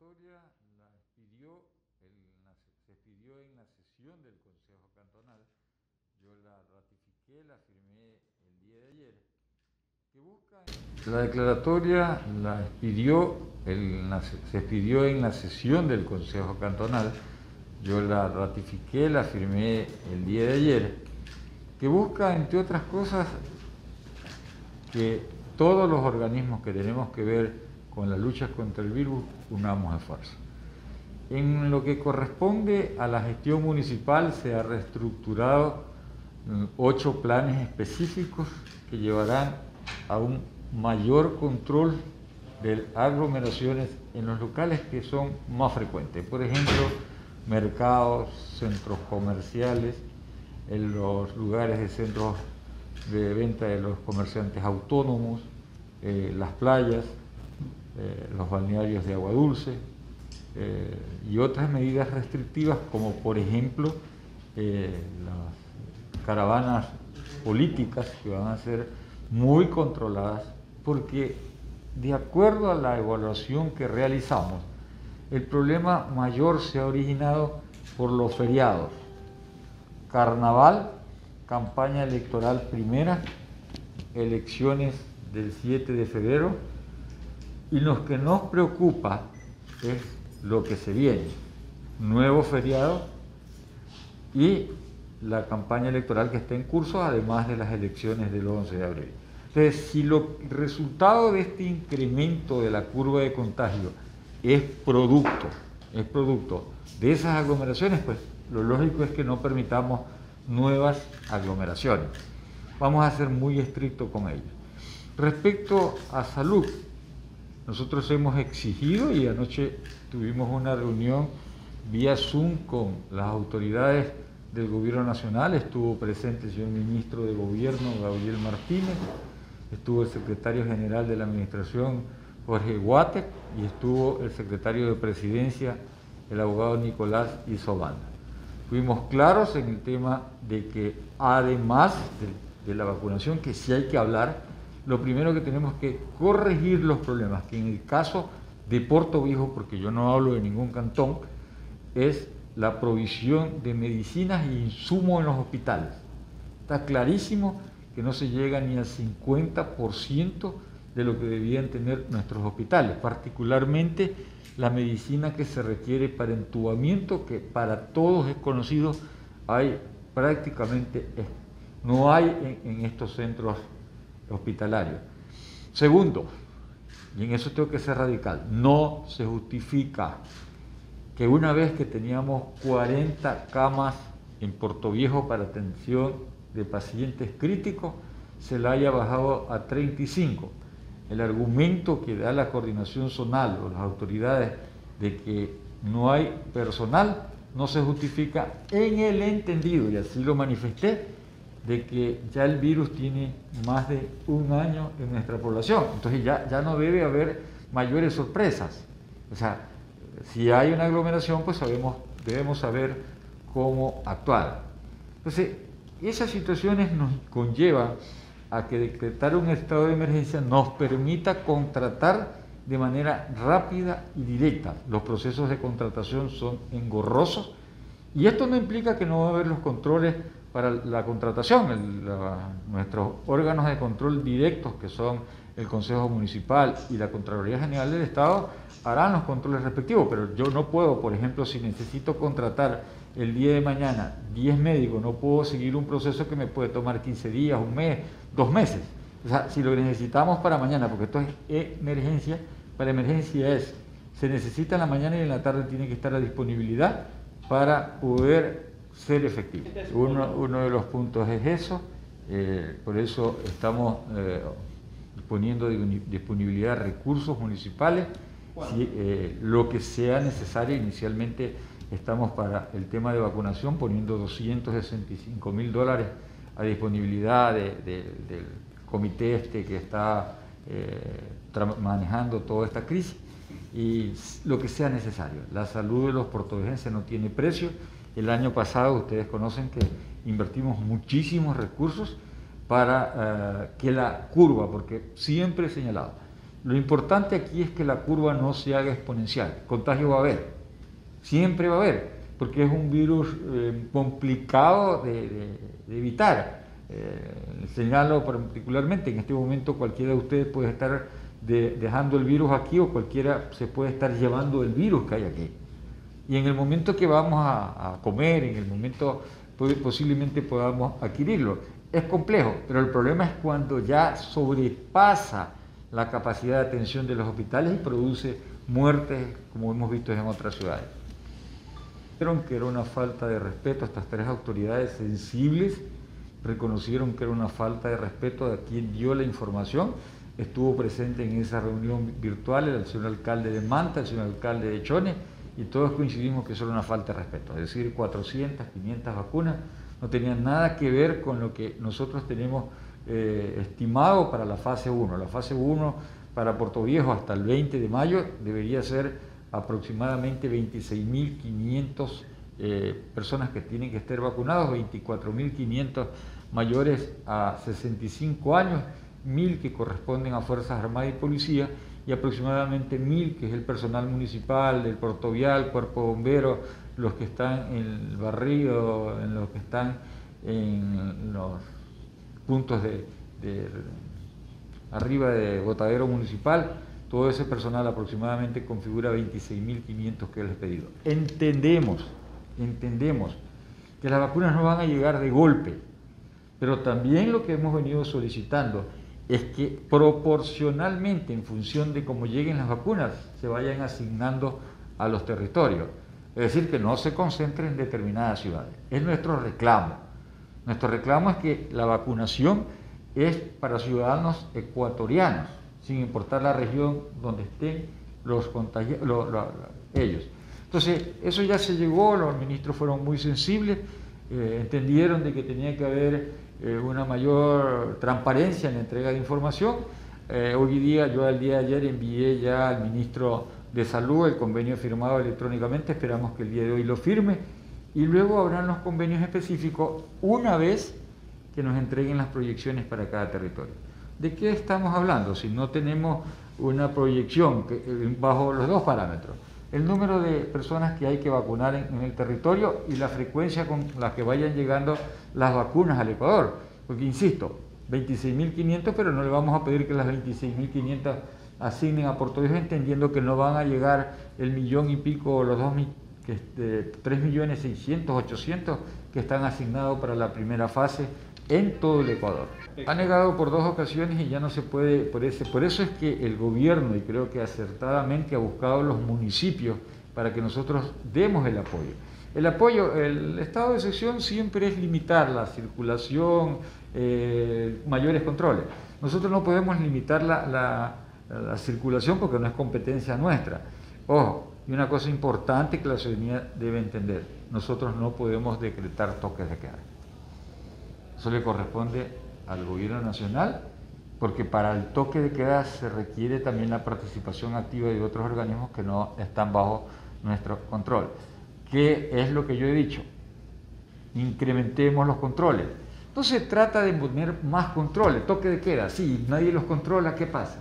declaratoria se pidió en la sesión del Consejo Cantonal. Yo la ratifiqué, la firmé el día de ayer. La declaratoria se pidió en la sesión del Consejo Cantonal. Yo la ratifiqué, la firmé el día de ayer, que busca, entre otras cosas, que todos los organismos que tenemos que ver con la lucha contra el virus unamos esfuerzos. En lo que corresponde a la gestión municipal, se ha reestructurado 8 planes específicos que llevarán a un mayor control de aglomeraciones en los locales que son más frecuentes. Por ejemplo, mercados, centros comerciales, en los lugares de centros de venta de los comerciantes autónomos, las playas, los balnearios de agua dulce y otras medidas restrictivas, como por ejemplo las caravanas políticas, que van a ser muy controladas, porque de acuerdo a la evaluación que realizamos, el problema mayor se ha originado por los feriados: carnaval, campaña electoral primera, elecciones del 7 de febrero, y lo que nos preocupa es lo que se viene: nuevo feriado y la campaña electoral que está en curso, además de las elecciones del 11 de abril. Entonces, si el resultado de este incremento de la curva de contagio es producto de esas aglomeraciones, pues lo lógico es que no permitamos nuevas aglomeraciones. Vamos a ser muy estrictos con ello. Respecto a salud, nosotros hemos exigido, y anoche tuvimos una reunión vía Zoom con las autoridades del Gobierno Nacional. Estuvo presente el señor Ministro de Gobierno, Gabriel Martínez, estuvo el Secretario General de la Administración, Jorge Guate, y estuvo el Secretario de Presidencia, el abogado Nicolás Isobanda. Fuimos claros en el tema de que, además de la vacunación, que sí hay que hablar, lo primero que tenemos que corregir los problemas, que en el caso de Puerto Viejo, porque yo no hablo de ningún cantón, es la provisión de medicinas e insumos en los hospitales. Está clarísimo que no se llega ni al 50% de lo que debían tener nuestros hospitales, particularmente la medicina que se requiere para entubamiento, que para todos es conocido, no hay en estos centros hospitalarios. Segundo, y en eso tengo que ser radical, no se justifica que una vez que teníamos 40 camas en Puerto Viejo para atención de pacientes críticos, se la haya bajado a 35. El argumento que da la coordinación zonal o las autoridades de que no hay personal no se justifica en el entendido, y así lo manifesté, de que ya el virus tiene más de 1 año en nuestra población. Entonces ya no debe haber mayores sorpresas. O sea, si hay una aglomeración, pues debemos saber cómo actuar. Entonces, esas situaciones nos conllevan a que decretar un estado de emergencia nos permita contratar de manera rápida y directa. Los procesos de contratación son engorrosos, y esto no implica que no va a haber los controles para la contratación. Nuestros órganos de control directos, que son el Consejo Municipal y la Contraloría General del Estado, harán los controles respectivos, pero yo no puedo, por ejemplo, si necesito contratar el día de mañana 10 médicos, no puedo seguir un proceso que me puede tomar 15 días, 1 mes, 2 meses. O sea, si lo necesitamos para mañana, porque esto es emergencia, para emergencia se necesita en la mañana y en la tarde tiene que estar a disponibilidad para poder ser efectivo. Uno de los puntos es eso, por eso estamos poniendo disponibilidad de recursos municipales, lo que sea necesario. Inicialmente estamos para el tema de vacunación poniendo $265.000 a disponibilidad del comité que está manejando toda esta crisis, y lo que sea necesario. La salud de los puertovejenses no tiene precio. El año pasado, ustedes conocen que invertimos muchísimos recursos para que la curva, porque siempre he señalado, Lo importante aquí es que la curva no se haga exponencial. Contagio va a haber, siempre va a haber, porque es un virus complicado de evitar. Señalo particularmente, en este momento cualquiera de ustedes puede estar dejando el virus aquí o cualquiera se puede estar llevando el virus que hay aquí. Y en el momento que vamos a comer, en el momento posiblemente podamos adquirirlo. Es complejo, pero el problema es cuando ya sobrepasa la capacidad de atención de los hospitales y produce muertes, como hemos visto en otras ciudades. Dijeron que era una falta de respeto a estas tres autoridades sensibles, reconocieron que era una falta de respeto a quien dio la información, estuvo presente en esa reunión virtual el señor alcalde de Manta, el señor alcalde de Chone, y todos coincidimos que eso era una falta de respeto, es decir, 400, 500 vacunas no tenían nada que ver con lo que nosotros tenemos estimado para la fase 1. La fase 1 para Puerto Viejo hasta el 20 de mayo debería ser aproximadamente 26.500 personas que tienen que estar vacunados, 24.500 mayores a 65 años, 1.000 que corresponden a Fuerzas Armadas y Policía y aproximadamente 1.000 que es el personal municipal, del portovial, cuerpo bombero, los que están en el barrio, en los que están en los puntos arriba de botadero municipal, todo ese personal aproximadamente configura 26.500 que les he pedido. Entendemos que las vacunas no van a llegar de golpe, pero también lo que hemos venido solicitando es que proporcionalmente, en función de cómo lleguen las vacunas, se vayan asignando a los territorios. Es decir, que no se concentren en determinadas ciudades. Es nuestro reclamo. Nuestro reclamo es que la vacunación es para ciudadanos ecuatorianos, sin importar la región donde estén los ellos. Entonces, eso ya se llegó, los ministros fueron muy sensibles, entendieron de que tenía que haber una mayor transparencia en la entrega de información. Hoy día, yo al día de ayer envié ya al ministro de Salud el convenio firmado electrónicamente, esperamos que el día de hoy lo firme, y luego habrán los convenios específicos una vez que nos entreguen las proyecciones para cada territorio. ¿De qué estamos hablando? Si no tenemos una proyección bajo los dos parámetros, el número de personas que hay que vacunar en el territorio y la frecuencia con la que vayan llegando las vacunas al Ecuador, porque insisto, 26.500, pero no le vamos a pedir que las 26.500 asignen a Puerto Viejo, entendiendo que no van a llegar el millón y pico o los 3.600.000, 800 que están asignados para la primera fase en todo el Ecuador. Ha negado por 2 ocasiones y ya no se puede, por eso es que el gobierno, y creo que acertadamente, ha buscado los municipios para que nosotros demos el apoyo. El apoyo, el estado de excepción siempre es limitar la circulación, mayores controles. Nosotros no podemos limitar la circulación porque no es competencia nuestra. Ojo, y una cosa importante que la ciudadanía debe entender, nosotros no podemos decretar toques de queda. Eso le corresponde al gobierno nacional, porque para el toque de queda se requiere también la participación activa de otros organismos que no están bajo nuestro control. ¿Qué es lo que yo he dicho? Incrementemos los controles. Entonces trata de poner más controles, toque de queda, sí, nadie los controla, ¿qué pasa?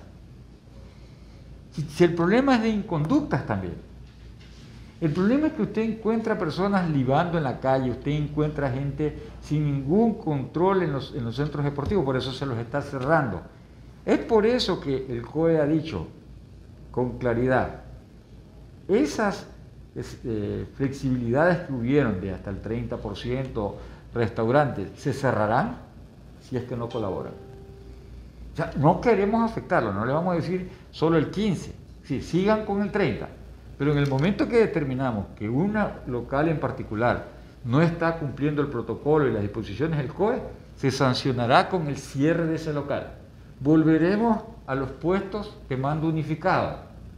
Si el problema es de inconductas también. El problema es que usted encuentra personas libando en la calle, usted encuentra gente sin ningún control en los centros deportivos, por eso se los está cerrando. Es por eso que el COE ha dicho con claridad, esas flexibilidades que hubieron de hasta el 30%, restaurantes, se cerrarán si es que no colaboran. O sea, no queremos afectarlo, no le vamos a decir solo el 15%, sí, sigan con el 30%. Pero en el momento que determinamos que una local en particular no está cumpliendo el protocolo y las disposiciones del COE, se sancionará con el cierre de ese local. Volveremos a los puestos de mando unificado.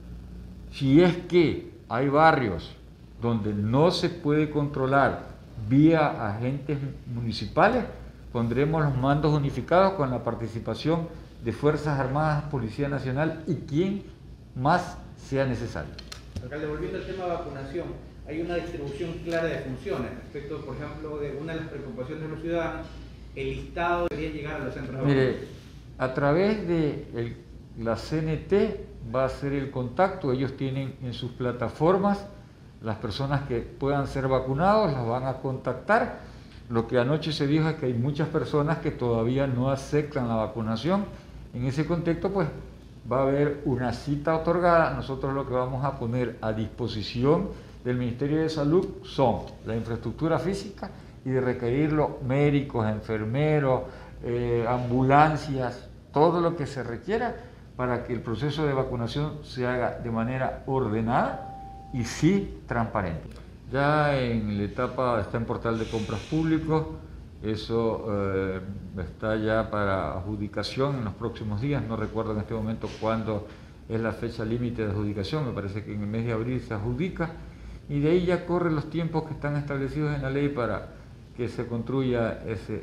Si es que hay barrios donde no se puede controlar vía agentes municipales, pondremos los mandos unificados con la participación de Fuerzas Armadas, Policía Nacional y quien más sea necesario. Alcalde, volviendo al tema de vacunación, hay una distribución clara de funciones respecto, por ejemplo, de una de las preocupaciones de los ciudadanos, el listado debería llegar a los centros de vacunación. Mire, a través del la CNT va a hacer el contacto, ellos tienen en sus plataformas las personas que puedan ser vacunados, las van a contactar. Lo que anoche se dijo es que hay muchas personas que todavía no aceptan la vacunación. En ese contexto, pues, va a haber una cita otorgada. Nosotros lo que vamos a poner a disposición del Ministerio de Salud son la infraestructura física y de requerirlo médicos, enfermeros, ambulancias, todo lo que se requiera para que el proceso de vacunación se haga de manera ordenada y sí transparente. Ya en la etapa, está en portal de compras públicos, eso está ya para adjudicación en los próximos días, no recuerdo en este momento cuándo es la fecha límite de adjudicación, me parece que en el mes de abril se adjudica, y de ahí ya corren los tiempos que están establecidos en la ley para que se construya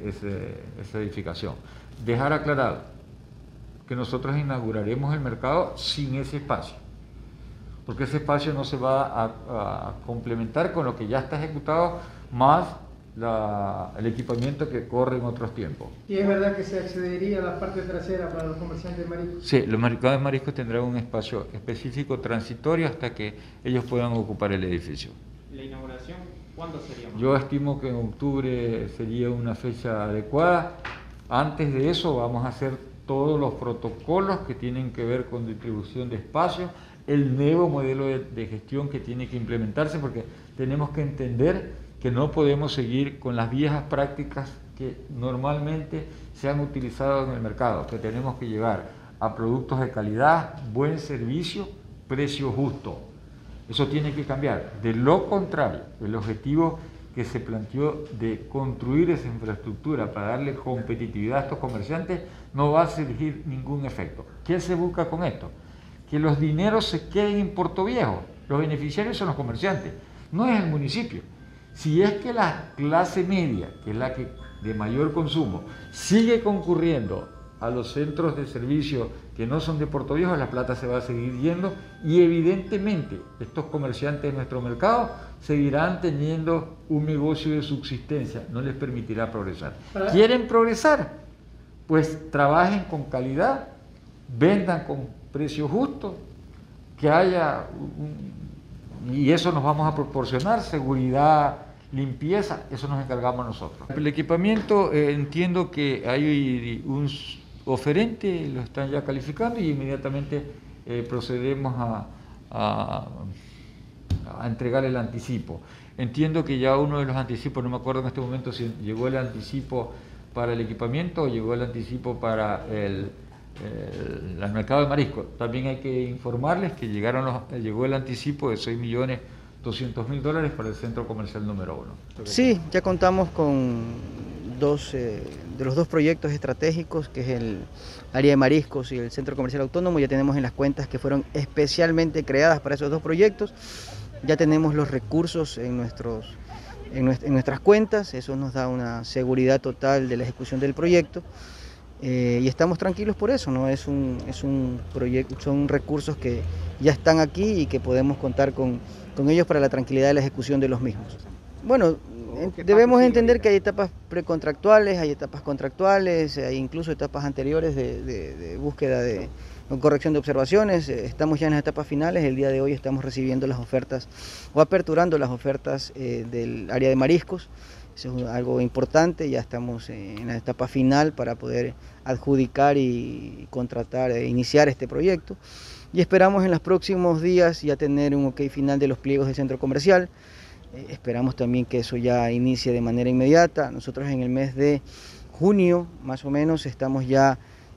esa edificación. Dejar aclarado que nosotros inauguraremos el mercado sin ese espacio, porque ese espacio no se va a complementar con lo que ya está ejecutado, más el equipamiento que corre en otros tiempos. ¿Y es verdad que se accedería a la parte trasera para los comerciantes de mariscos? Sí, los mercados de mariscos tendrán un espacio específico transitorio hasta que ellos puedan ocupar el edificio. ¿La inauguración cuándo sería? Yo estimo que en octubre sería una fecha adecuada. Antes de eso vamos a hacer todos los protocolos que tienen que ver con distribución de espacios, el nuevo modelo de gestión que tiene que implementarse, porque tenemos que entender que no podemos seguir con las viejas prácticas que normalmente se han utilizado en el mercado, que tenemos que llevar a productos de calidad, buen servicio, precio justo. Eso tiene que cambiar. De lo contrario, el objetivo que se planteó de construir esa infraestructura para darle competitividad a estos comerciantes no va a surgir ningún efecto. ¿Qué se busca con esto? Que los dineros se queden en Puerto Viejo. Los beneficiarios son los comerciantes, no es el municipio. Si es que la clase media, que es la que de mayor consumo, sigue concurriendo a los centros de servicio que no son de Puerto Viejo, la plata se va a seguir yendo y evidentemente estos comerciantes de nuestro mercado seguirán teniendo un negocio de subsistencia, no les permitirá progresar. ¿Quieren progresar? Pues trabajen con calidad, vendan con precio justo, que haya y eso nos vamos a proporcionar, seguridad, limpieza, eso nos encargamos nosotros. El equipamiento, entiendo que hay un oferente, lo están ya calificando y inmediatamente procedemos a entregar el anticipo. Entiendo que ya uno de los anticipos, no me acuerdo en este momento si llegó el anticipo para el equipamiento o llegó el anticipo para el mercado de marisco. También hay que informarles que llegó el anticipo de $6.200.000 para el centro comercial número 1. Sí, ya contamos con de los dos proyectos estratégicos, que es el área de mariscos y el centro comercial autónomo. Ya tenemos en las cuentas que fueron especialmente creadas para esos dos proyectos. Ya tenemos los recursos en nuestras cuentas, eso nos da una seguridad total de la ejecución del proyecto. Y estamos tranquilos por eso, ¿no? Es un proyecto, son recursos que ya están aquí y que podemos contar con ellos para la tranquilidad de la ejecución de los mismos. Bueno, debemos entender que hay etapas precontractuales, hay etapas contractuales, hay incluso etapas anteriores de búsqueda de corrección de observaciones. Estamos ya en las etapas finales, el día de hoy estamos recibiendo las ofertas o aperturando las ofertas del área de mariscos. Eso es algo importante, ya estamos en la etapa final para poder adjudicar y contratar e iniciar este proyecto. Y esperamos en los próximos días ya tener un ok final de los pliegos del centro comercial. Esperamos también que eso ya inicie de manera inmediata. Nosotros en el mes de junio, más o menos, estamos ya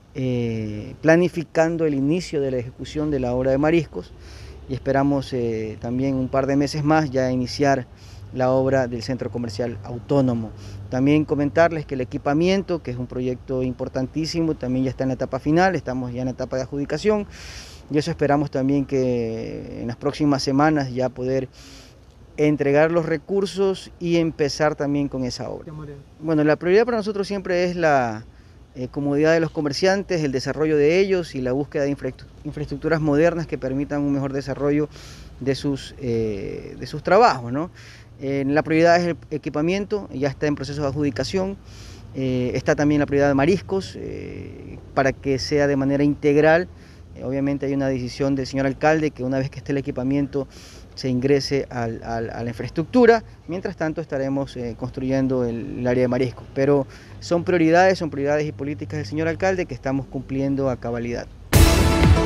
planificando el inicio de la ejecución de la obra de mariscos y esperamos también un par de meses más ya iniciar la obra del centro comercial autónomo. También comentarles que el equipamiento, que es un proyecto importantísimo, también ya está en la etapa final, estamos ya en la etapa de adjudicación y eso esperamos también que en las próximas semanas ya poder entregar los recursos y empezar también con esa obra. Bueno, la prioridad para nosotros siempre es la comodidad de los comerciantes, el desarrollo de ellos y la búsqueda de infraestructuras modernas que permitan un mejor desarrollo de sus trabajos, ¿no? La prioridad es el equipamiento, ya está en proceso de adjudicación, está también la prioridad de mariscos, para que sea de manera integral Obviamente hay una decisión del señor alcalde que una vez que esté el equipamiento se ingrese a la infraestructura. Mientras tanto estaremos construyendo el área de mariscos, pero son prioridades y políticas del señor alcalde que estamos cumpliendo a cabalidad.